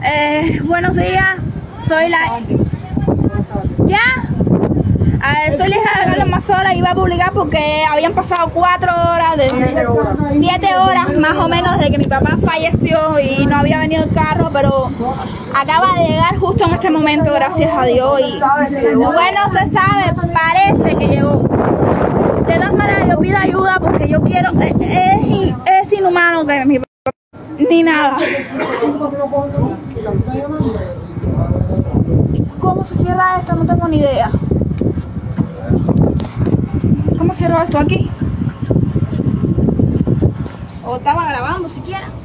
Buenos días, soy la... ¿Ya? Soy la hija de Carlos Mazzola. Iba a publicar porque habían pasado 4 horas, 7 horas más o menos de que mi papá falleció y no había venido el carro, pero acaba de llegar justo en este momento, gracias a Dios. Y bueno, se sabe, parece que llegó. De todas maneras, yo pido ayuda porque yo quiero... Es inhumano que mi papá... Ni nada. ¿Cómo se cierra esto? No tengo ni idea. ¿Cómo cierro esto aquí? O estaba grabando siquiera.